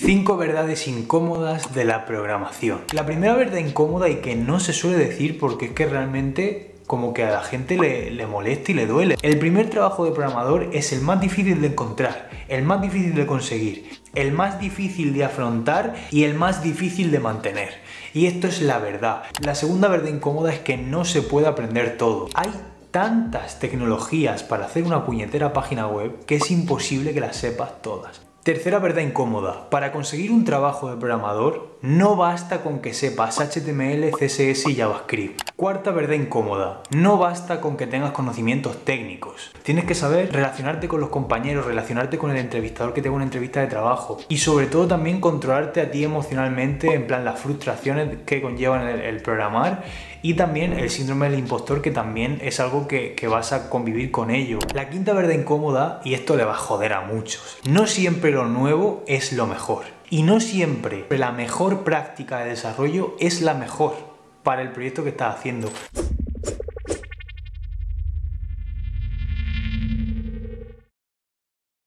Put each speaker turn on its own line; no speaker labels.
5 verdades incómodas de la programación. La primera verdad incómoda y que no se suele decir porque es que realmente como que a la gente le molesta y le duele. El primer trabajo de programador es el más difícil de encontrar, el más difícil de conseguir, el más difícil de afrontar y el más difícil de mantener. Y esto es la verdad. La segunda verdad incómoda es que no se puede aprender todo. Hay tantas tecnologías para hacer una puñetera página web que es imposible que las sepas todas. Tercera verdad incómoda. Para conseguir un trabajo de programador no basta con que sepas HTML, CSS y JavaScript. Cuarta verdad incómoda. No basta con que tengas conocimientos técnicos. Tienes que saber relacionarte con los compañeros, relacionarte con el entrevistador que te haga una entrevista de trabajo y sobre todo también controlarte a ti emocionalmente, en plan las frustraciones que conllevan el programar y también el síndrome del impostor, que también es algo que vas a convivir con ello. La quinta verdad incómoda, y esto le va a joder a muchos, no siempre lo nuevo es lo mejor y no siempre la mejor práctica de desarrollo es la mejor para el proyecto que estás haciendo.